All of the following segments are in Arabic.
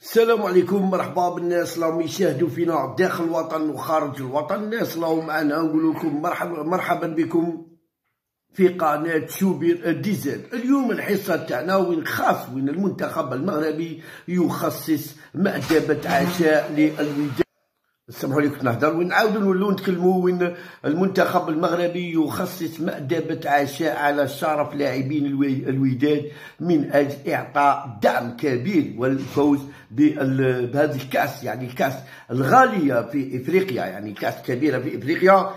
السلام عليكم، مرحبا بالناس راهم يشاهدوا فينا داخل الوطن وخارج الوطن. الناس راهم معنا، نقول لكم مرحبا بكم في قناة شوبير ديزل. اليوم الحصة تاعنا وين خاص وين المنتخب المغربي يخصص مأدبة عشاء للوداد. سمحوا لي كنت نهضر وين نعاودوا نولوا نتكلموا وين المنتخب المغربي يخصص مأدبة عشاء على شرف لاعبين الوداد من أجل إعطاء دعم كبير والفوز بهذه الكأس، يعني الكأس الغالية في إفريقيا، يعني كأس كبيرة في إفريقيا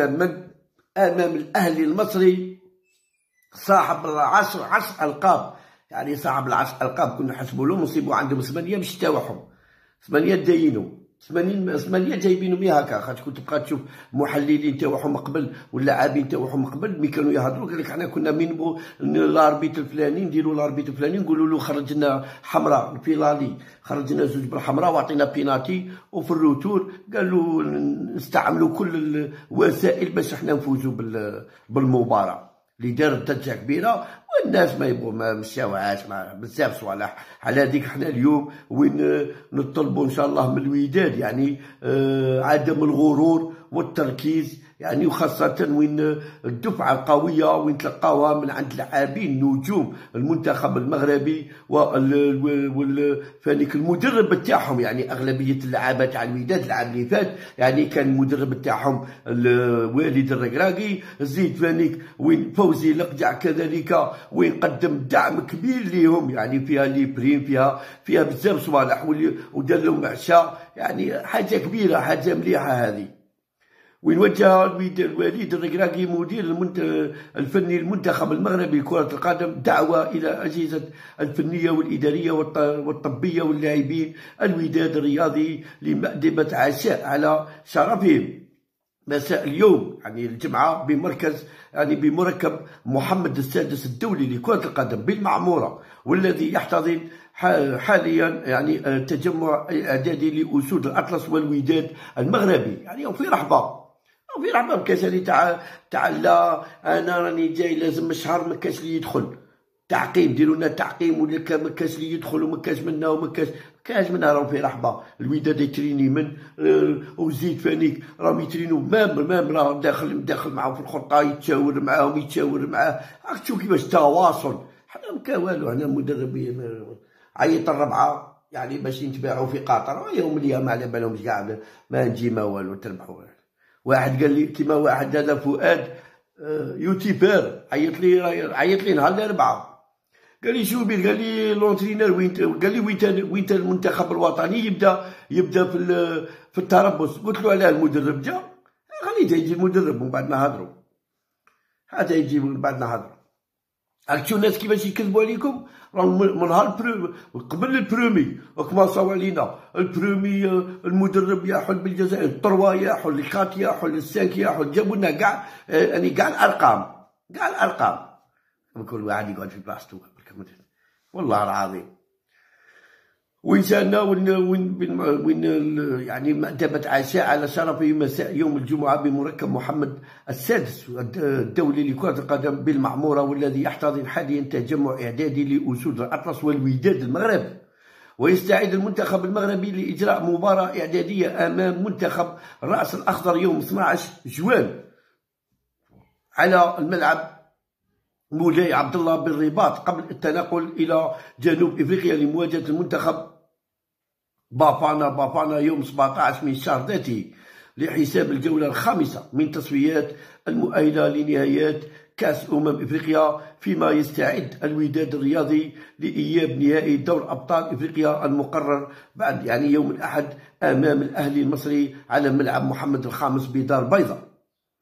أمام الأهلي المصري صاحب عشر ألقاب. يعني صاحب العشر ألقاب كنا نحسبوا لهم نصيبوا عندهم 8 باش تاوحهم، 8 داينوا 8 جايبينهم هكا. خاطر كنت تبقى تشوف محللين تاوحهم قبل واللاعبين تاوحهم قبل مي كانوا يهضروا قال لك حنا كنا من نبغوا لاربيت الفلاني نديروا لاربيت الفلاني نقولوا له خرجنا حمراء في لالي، خرجنا زوج بالحمراء وعطينا بيناتي، وفي الروتور قالوا نستعملوا كل الوسائل باش احنا نفوزوا بالمباراه اللي دارت ضجه كبيره. والناس ما يبغوا ما مشاوهاش بزاف صوالح على هذيك. حنا اليوم وين نطلبوا ان شاء الله من الوداد يعني عدم الغرور والتركيز، يعني وخاصة وين الدفعة القوية وين تلقاوها من عند لاعبين نجوم المنتخب المغربي فانيك المدرب تاعهم. يعني أغلبية اللعابة تاع الوداد العام اللي فات يعني كان المدرب تاعهم والد الركراكي، زيد فانيك وين فوزي لقجع كذلك وين قدم دعم كبير ليهم، يعني فيها لي بريم فيها بزاف صوالح ودار لهم عشاء، يعني حاجة كبيرة حاجة مليحة هذه. وين وجه الوليد الركراكي مدير الفني المنتخب المغربي لكرة القدم دعوة إلى الأجهزة الفنية والإدارية والطبية واللاعبين الوداد الرياضي لمأدبة عشاء على شرفهم مساء اليوم، يعني الجمعة بمركب محمد السادس الدولي لكرة القدم بالمعمورة، والذي يحتضن حاليا يعني تجمع إعدادي لأسود الأطلس والوداد المغربي. يعني في رحبة مكاش اللي تاع انا راني جاي لازم الشهر مكاش اللي يدخل تعقيم، ديروا لنا تعقيم ولا مكاش اللي يدخل ومكاش منها كاش منها. راهم في رحبه الوداد يتريني من وزيد فانيك راهم يترينوا مام راه داخل معاهم في الخطه، يتشاور معاه. راك تشوف كيفاش تواصل. حنا ما كان والو، هنا مدربين عيط الربعه يعني باش ينتبعوا في قطر، يوم اليوم على بالهمش كاع ما نجي ما والو تربحوا. واحد قال لي كيما واحد هذا فؤاد يوتيوبر عيط لي نهار الاربعاء، قال لي شوبير، قال لي لونترينر وين، قال لي وين المنتخب الوطني يبدا في التربص. قلت له علاه المدرب جا، خليه يجي المدرب ومن بعد نهضروا، حتى يجي من بعد نهضروا. راك تشوف الناس كيفاش يكذبوا عليكم. راهم من نهار قبل البرومي كما صاو علينا البرومي المدرب يحل بالجزائر، التروا يحل، الكات يحل، السانك يحل، جابوا لنا كاع يعني كاع الارقام كل واحد يقعد في بلاصتو والله العظيم. وين سالنا وين يعني مأدبة عشاء على شرفه مساء يوم الجمعة بمركب محمد السادس الدولي لكرة القدم بالمعمورة، والذي يحتضن حاليا تجمع إعدادي لأسود الأطلس والوداد المغربي. ويستعد المنتخب المغربي لإجراء مباراة إعدادية أمام منتخب الرأس الأخضر يوم 12 جوان على الملعب مولاي عبد الله بالرباط، قبل التنقل إلى جنوب إفريقيا لمواجهة المنتخب بافانا يوم 17 من شهر ذاته لحساب الجولة الخامسة من تصفيات المؤهلة لنهايات كأس إفريقيا، فيما يستعد الوداد الرياضي لإياب نهائي دور أبطال إفريقيا المقرر بعد يعني يوم الأحد أمام الأهلي المصري على ملعب محمد الخامس بدار بيضاء.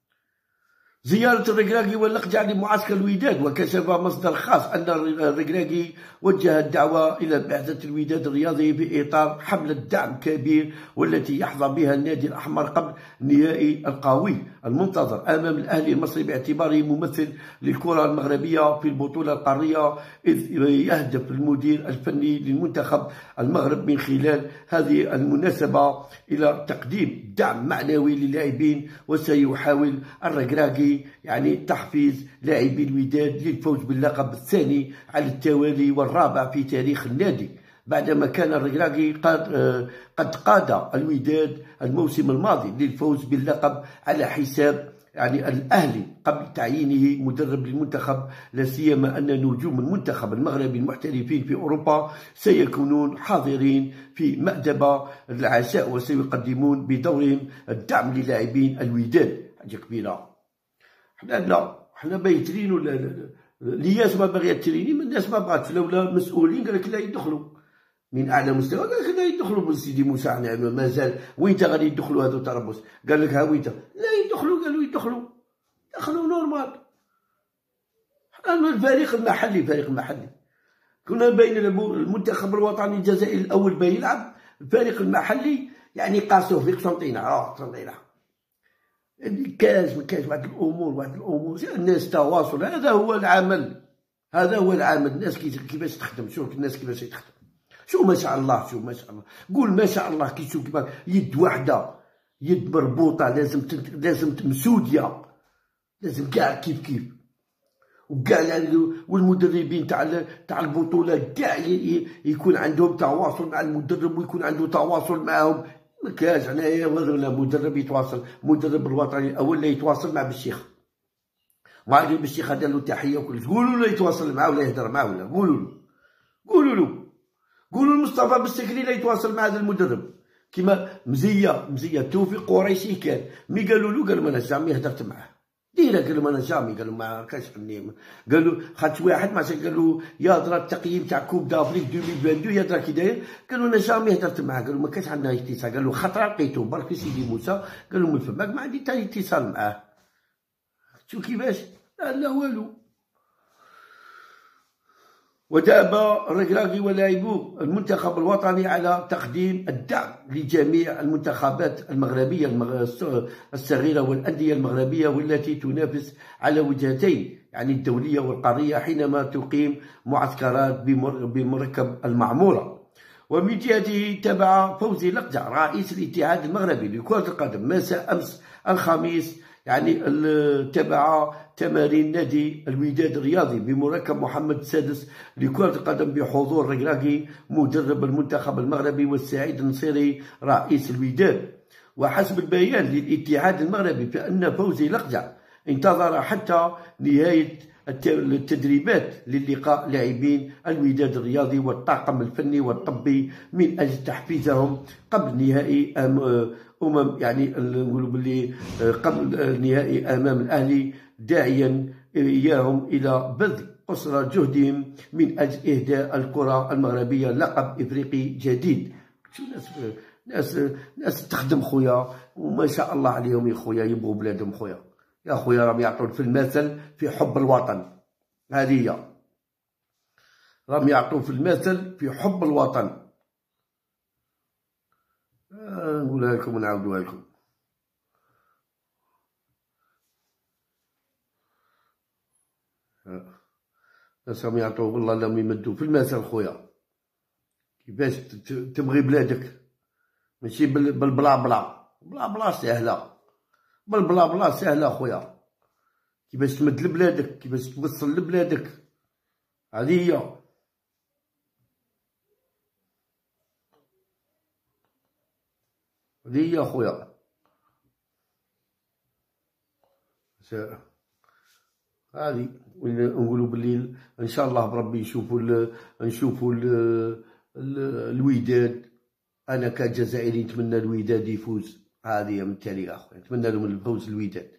زيارة الركراكي واللقجع لمعسكر الوداد، وكشف مصدر خاص أن الركراكي وجه الدعوة إلى بعثة الوداد الرياضي في إطار حملة دعم كبير والتي يحظى بها النادي الأحمر قبل النهائي القوي المنتظر أمام الأهلي المصري، باعتباره ممثل للكرة المغربية في البطولة القارية، إذ يهدف المدير الفني للمنتخب المغرب من خلال هذه المناسبة إلى تقديم دعم معنوي للاعبين. وسيحاول الركراكي يعني تحفيز لاعبي الوداد للفوز باللقب الثاني على التوالي والرابع في تاريخ النادي بعدما كان الركراكي قد قاد الوداد الموسم الماضي للفوز باللقب على حساب يعني الأهلي قبل تعيينه مدرب للمنتخب، لا سيما أن نجوم المنتخب المغربي المحترفين في أوروبا سيكونون حاضرين في مأدبة العشاء وسيقدمون بدورهم الدعم للاعبين الوداد. حاجة كبيرة. حنا باغي ترينو الياس ما باغيه تريني، الناس ما بغاتش، لولا المسؤولين قال لك لا يدخلوا من اعلى مستوى، قال لك لا يدخلوا بسيدي موسى مازال وين غادي يدخلوا هذو تربص، قال لك ها وين لا يدخلوا، قالوا دخلوا نورمال. حنا الفريق المحلي كنا باين المنتخب الوطني الجزائري الاول باين يلعب، الفريق المحلي يعني قاسوه في قسنطينه كاش واحد الامور الناس تواصل، هذا هو العمل، الناس كيفاش تخدم، شوف الناس كيفاش تخدم، شوف ما شاء الله، قول ما شاء الله، كي تشوف كيما يد واحده، يد مربوطه، لازم مسوديه، لازم كاع كيف وكاع والمدربين تاع البطولات كاع يكون عندهم تواصل مع المدرب ويكون عنده تواصل معهم. ما كاش هنايا ولا مدرب يتواصل، مدرب الوطني الاول لا يتواصل مع بالشيخ، ما بالشيخ دار له تحيه وكل، قولوا له يتواصل معاه ولا يهضر معاه، ولا قولوا لمصطفى بالسكري لا يتواصل مع هذا المدرب، كيما مزيه توفيق قريشي كان مي قالوا له، قال ما انا جامي هضرت معاه ديرا، قال ما انا جامي، قالوا ما كاش عني، قالوا خاطش واحد مثلا قالوا يهضر التقييم تاع كوب دافريك 2022 يهضر كي داير، قالوا انا جامي هضرت معاه، قالوا ما كاش عندنا اتصال، قالوا خطره لقيتو برك في سيدي موسى، قالوا من فماك ما عندي حتى اتصال معاه. شوف كيفاش لا والو. ودأب الركراكي ولاعبو المنتخب الوطني على تقديم الدعم لجميع المنتخبات المغربية الصغيرة والأندية المغربية والتي تنافس على وجهتين، يعني الدولية والقارية، حينما تقيم معسكرات بمركب المعمورة. ومن جهته تابع فوزي لقجع رئيس الاتحاد المغربي لكرة القدم مساء أمس الخميس يعني تبع تمارين نادي الوداد الرياضي بمركب محمد السادس لكرة القدم بحضور الركراكي مدرب المنتخب المغربي والسعيد النصيري رئيس الوداد. وحسب البيان للاتحاد المغربي فإن فوزي لقجع انتظر حتى نهاية التدريبات للقاء لاعبين الوداد الرياضي والطاقم الفني والطبي من أجل تحفيزهم قبل نهائي يعني نقولوا باللي قبل نهائي امام الاهلي، داعيا اياهم الى بذل قصارى جهدهم من اجل اهداء الكره المغربيه لقب افريقي جديد. شو ناس تخدم خويا وما شاء الله عليهم يا خويا، يبغوا بلادهم خويا، يا خويا راهم يعطون في المثل في حب الوطن، هذه هي راهم يعطون في المثل في حب الوطن. نقولها لكم ونعاودوها لكم. الناس راهم يعطوا والله راهم يمدوا في المثل خويا، كيفاش تبغي بلادك، ماشي بالبلا بلا ساهله، بالبلا بلا ساهله خويا، كيفاش تمد لبلادك، كيفاش توصل لبلادك، هذه هي خويا. هذه نقولوا بالليل ان شاء الله بربي نشوفوا الوداد. انا كجزائري نتمنى الوداد يفوز، هذه من التاريخ اخويا، نتمنى لهم الفوز الوداد،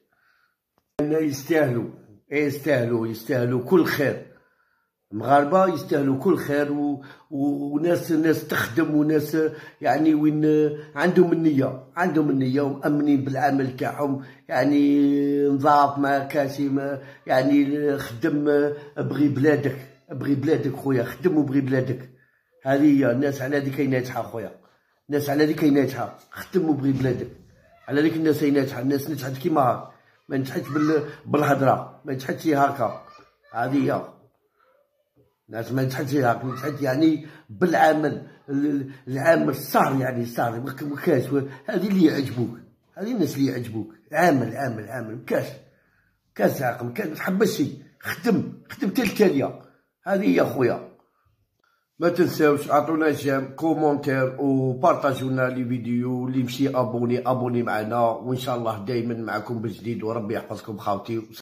يستاهلوا كل خير، المغاربه يستاهلوا كل خير وناس تخدم، وناس يعني وين عندهم النيه ومأمنين بالعمل تاعهم، يعني نظاف ما كاشي يعني خدم، بغي بلادك خويا، خدم وبغي بلادك، هذه هي الناس على هذه كايناتها خويا، الناس على هذه كايناتها، خدم وبغي بلادك، على هذيك الناس كايناتها، الناس نجحت كيما ما نجحتش بالهضره، ما نجحتش هكا، هذه هي الناس ما نجحتش هكا، نجحت يعني بالعمل، العمل صار يعني صار مكاش، هذه اللي يعجبوك، هذه الناس اللي يعجبوك، عامل مكاش عقل، ما تحبسش، خدم تلك هذه يا خويا. ما تنساوش عطونا جيم كومونتير وبارطاجوا لنا لي فيديو، اللي مشي ابوني معنا، وان شاء الله دائما معكم بجديد، وربي يحفظكم خاوتي.